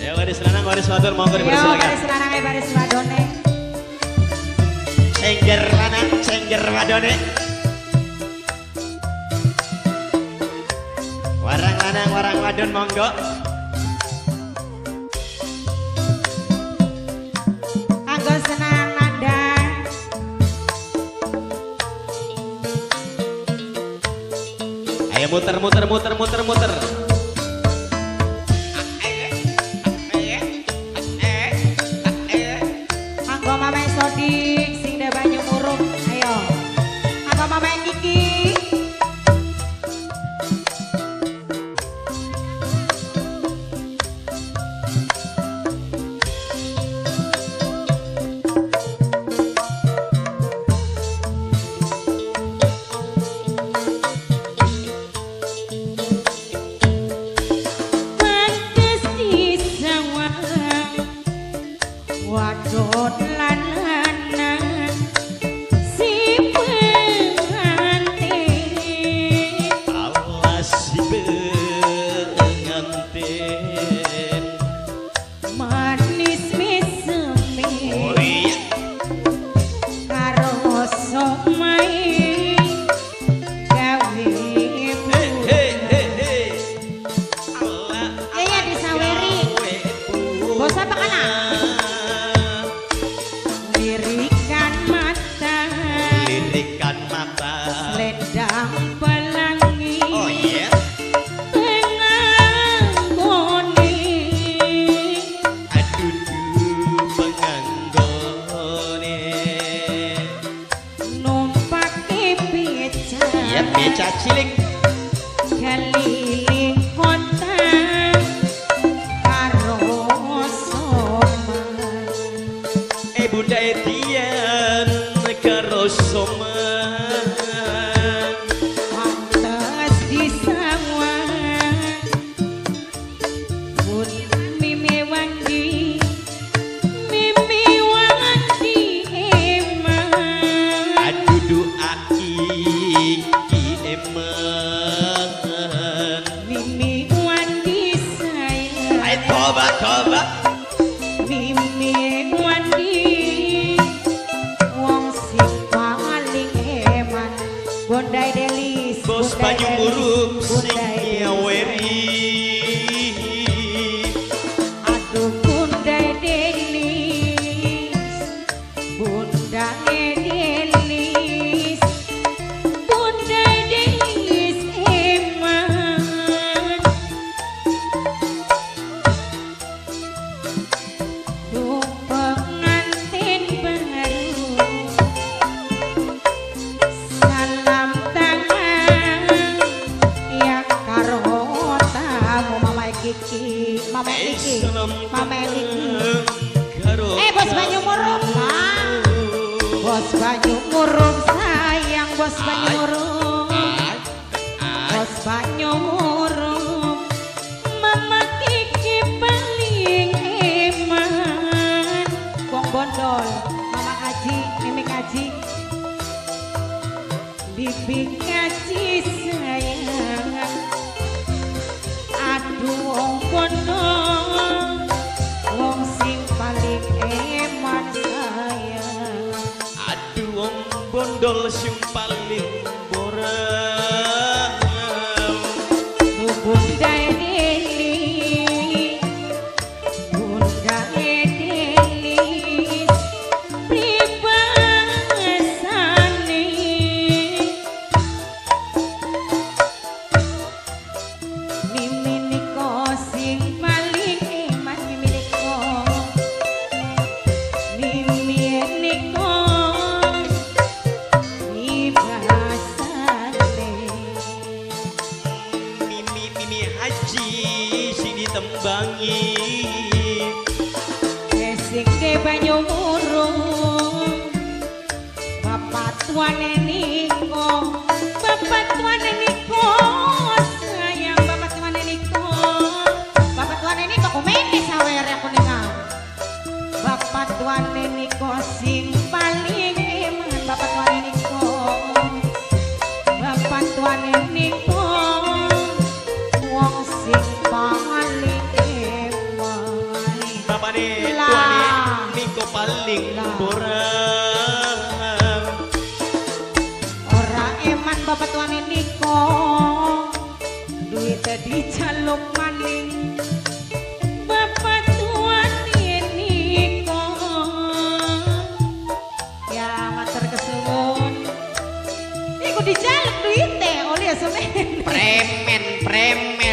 Ya baris lanang baris wadon monggo dipersilakan. Ya baris lanang baris wadone. Cengger lanang cengger wadone. Warang lanang warang wadon monggo. Anggo senang mandang. Ayo muter muter muter muter muter. Anggo mame Sodik sing da banyu murung. Ayo. Anggo mame Kiki. Wadon lan lanang si pengantin Allah si pengantin manis misemi oh iya karo somai gawe Allah ya disaweri bos apa kana lirikan mata selendang pelangi oh iya penganggone aduh penganggone numpake beca iya beca cilik keliling kota karo soma Bunda Etian karo soman pantes disawang bun mimi wandi emang aduh doa iki emang mimi wandi sayang ayo tobat tobat mimi wandi wong sing paling eman Bondai Delis bos Bondai banyu Delis, murup sing Bondai Delis. nyaweri Aduh Bondai Delis Bondai Delis Bondai Delis eman Duh pengantin baru salam tangan ya karo tamu Mama Kiki Mama Kiki Mama Kiki bos banyu murung bos banyu murung sayang bos banyu murung bos banyu murung Mama Kiki paling eman wong bondol Mama Aji Mimi Aji Bibi Aji sayang aduh wong bondol wong sing paling eman sayang aduh wong bondol sing paling borang Bunda Delis Bunda Delis pribasane mimi niko sing paling eman mimi niko pribasane mimi haji sing ditembangi sing ke banyu murung bapak tuane niko bapak tuane niko sayang bapak tuane niko kumene sawer aku ningal bapak tuane niko sing paling eman bapak tuane niko bapak tuane niko wong sing paling eman borang ora eman bapak tuane niko duit dijaluk maning bapak tuane niko ya matur kesuwun iku dijaluk duite oleh semen premen